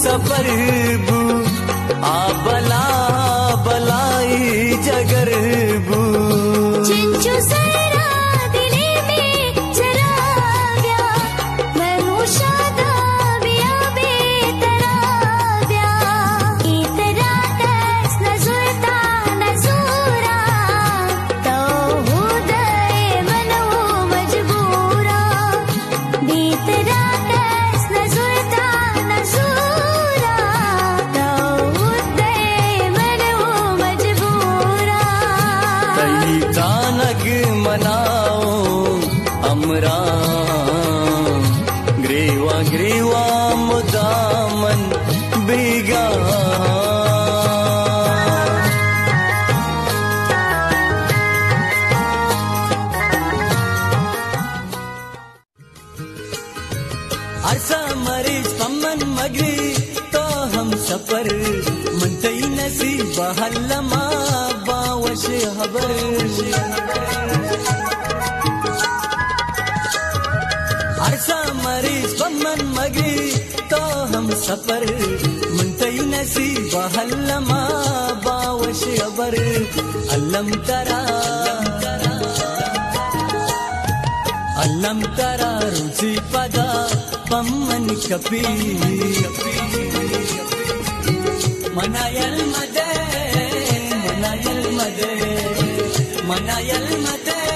सफरबू आ बला बलाई जगरबू चिंचू सरा दिले में चराव्या मैं शादा बिया बेतराव्या इतरा तस नजुरता नजूरा तो हुदय मनो मजबूरा बेतरा तस नजुरता नजूरा तो हुदय मनो मजबूरा तई तानग मनाओ अमरा ग्रेवा ग्रेवा मुदामन बेगा अरसा मरीज पमन मगरी तो हम सफर मनतई नसीब हल्लमा बावश हबर अरसा मरीज पमन मगरी तो हम सफर मनतई नसीब हल्लमा बावश हबर अल्लम तरा रुचि पदा पम्मन कपी मनायल मदे मनायल मदे मनायल मदे